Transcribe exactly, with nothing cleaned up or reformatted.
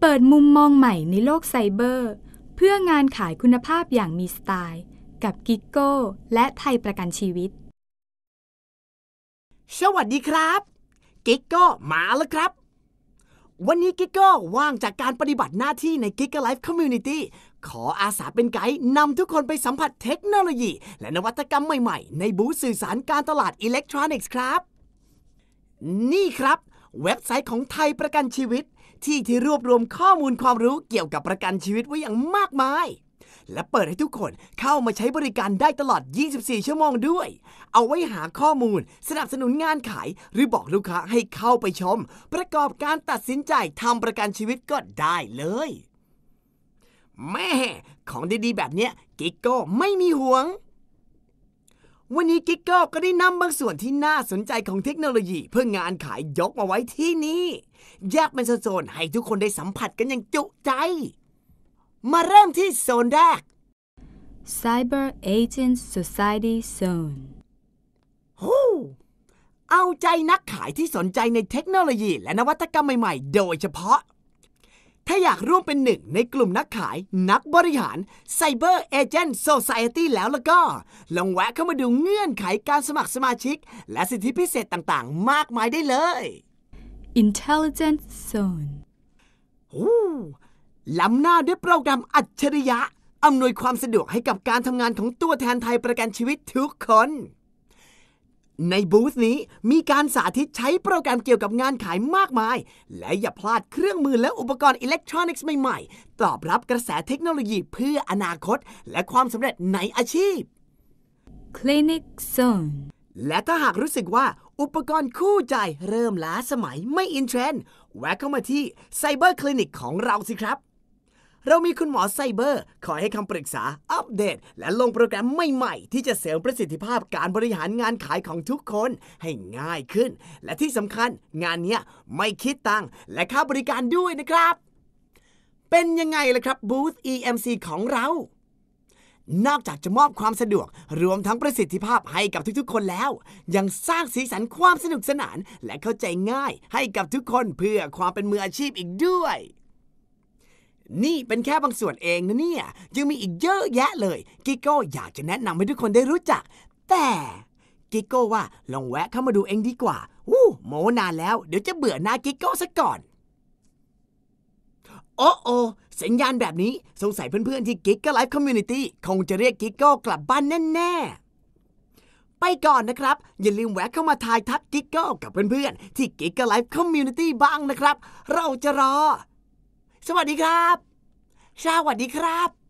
เปิดมุมมองใหม่ในโลกไซเบอร์เพื่องานขายคุณภาพอย่างมีสไตล์กับกิกโก้และไทยประกันชีวิตสวัสดีครับกิกโก้มาแล้วครับวันนี้กิกโก้ว่างจากการปฏิบัติหน้าที่ใน Giga Life Community ขออาสาเป็นไกด์นำทุกคนไปสัมผัสเทคโนโลยีและนวัตกรรมใหม่ๆในบูธสื่อสารการตลาดอิเล็กทรอนิกส์ครับนี่ครับเว็บไซต์ของไทยประกันชีวิตที่ที่รวบรวมข้อมูลความรู้เกี่ยวกับประกันชีวิตไว้อย่างมากมายและเปิดให้ทุกคนเข้ามาใช้บริการได้ตลอดยี่สิบสี่ชั่วโมงด้วยเอาไว้หาข้อมูลสนับสนุนงานขายหรือบอกลูกค้าให้เข้าไปชมประกอบการตัดสินใจทำประกันชีวิตก็ได้เลยแม่ของดีๆแบบเนี้ยกิกโก้ไม่มีห่วงวันนี้กิกโก้ก็ได้นำบางส่วนที่น่าสนใจของเทคโนโลยีเพื่องานขายยกมาไว้ที่นี่แยกเป็นโซนๆให้ทุกคนได้สัมผัสกันอย่างจุใจมาเริ่มที่โซนแรก Cyber Agent Society Zone ฮู้เอาใจนักขายที่สนใจในเทคโนโลยีและนวัตกรรมใหม่ๆโดยเฉพาะถ้าอยากร่วมเป็นหนึ่งในกลุ่มนักขายนักบริหาร Cyber Agent Society แล้วล่ะก็ลองแวะเข้ามาดูเงื่อนไขการสมัครสมาชิกและสิทธิพิเศษต่างๆมากมายได้เลย Intelligent Zone ฮู้ล้ำหน้าด้วยโปรแกรมอัจฉริยะอำนวยความสะดวกให้กับการทำงานของตัวแทนไทยประกันชีวิตทุกคนในบูธนี้มีการสาธิตใช้โปรแกรมเกี่ยวกับงานขายมากมายและอย่าพลาดเครื่องมือและอุปกรณ์อิเล็กทรอนิกส์ใหม่ๆตอบรับกระแสเทคโนโลยีเพื่ออนาคตและความสำเร็จในอาชีพ Clinic Zone และถ้าหากรู้สึกว่าอุปกรณ์คู่ใจเริ่มล้าสมัยไม่อินเทรนด์แวะเข้ามาที่ Cyber Clinic ของเราสิครับเรามีคุณหมอไซเบอร์คอยให้คำปรึกษาอัปเดตและลงโปรแกรมใหม่ๆที่จะเสริมประสิทธิภาพการบริหารงานขายของทุกคนให้ง่ายขึ้นและที่สำคัญงานนี้ไม่คิดตังค์และค่าบริการด้วยนะครับเป็นยังไงล่ะครับบูธ อี เอ็ม ซี ของเรานอกจากจะมอบความสะดวกรวมทั้งประสิทธิภาพให้กับทุกๆคนแล้วยังสร้างสีสันความสนุกสนานและเข้าใจง่ายให้กับทุกคนเพื่อความเป็นมืออาชีพอีกด้วยนี่เป็นแค่บางส่วนเองนะเนี่ยยังมีอีกเยอะแยะเลยกิโก้อยากจะแนะนำให้ทุกคนได้รู้จักแต่กิโก้ว่าลองแวะเข้ามาดูเองดีกว่าอู้โมนานแล้วเดี๋ยวจะเบื่อหน้ากิโก้ซะก่อนโอ้โอสัญญาณแบบนี้สงสัยเพื่อนๆที่ Giga Life Community คงจะเรียกกิโก้กลับบ้านแน่ๆไปก่อนนะครับอย่าลืมแวะเข้ามาทายทักกิโก้กับเพื่อนๆที่ Giga Life Community บ้างนะครับเราจะรอสวัสดีครับสวัสดีครับ